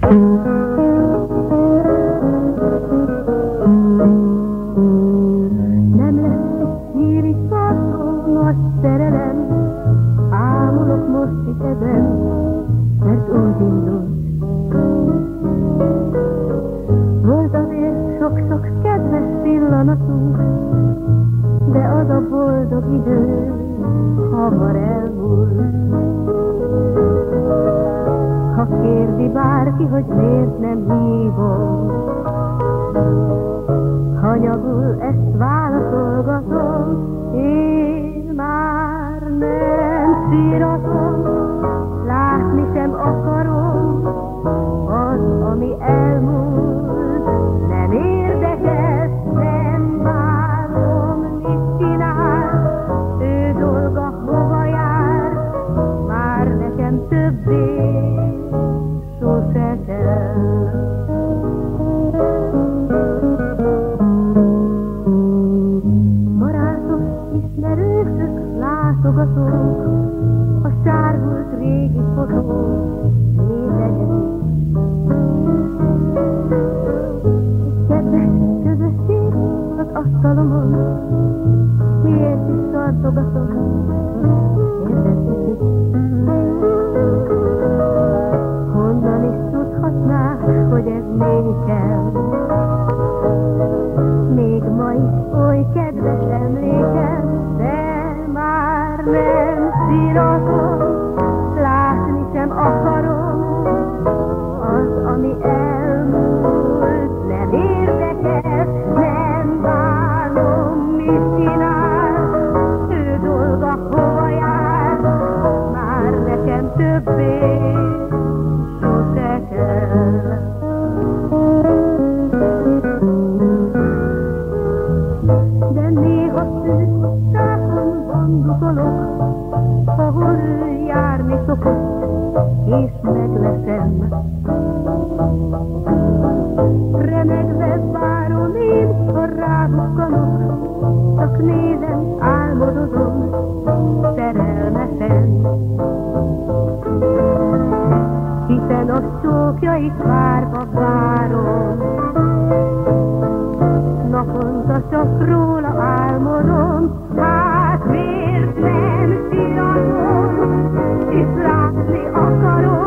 Nem lesz nyíri szarkó nagy szerelem, ámulok most is ezen, mert úgy indult. Volt azért sok-sok kedves pillanatunk, de az a boldog idő hamar elmúlt. Ha kérdi bárki, hogy miért nem hívom, hanyagul ezt válaszolgatom, én már nem siratom, látni sem akarom, az, ami elmúlt, nem érdekes, nem bánom, mit csinál, ő dolga hova jár, már nekem többé sose kell. Barátok, ismerősök, látogatók, a sárgult régi fotók nézegetik. Egy kedves közösség az asztalomon, miért is tartogatom, érdeklik. Honnan is tudhatná, hogy ez nékem, még ma is oly kedves emlékem, de már nem siratom, látni sem akarom, az, ami elmúlt, nem érdekes, nem bánom, mit csinál, ő dolga hova jár, már nekem többé sose kell. De néha szűkottákon vandugolok, ahol ő járni szokott, és megleszem. Remegve várom én, ha rábukkanok, csak nézem, álmodozom, szerelmesen. Hiszen a csókjait várva várom, naponta csak róla álmodom, hát miért nem siratom, és látni akarom,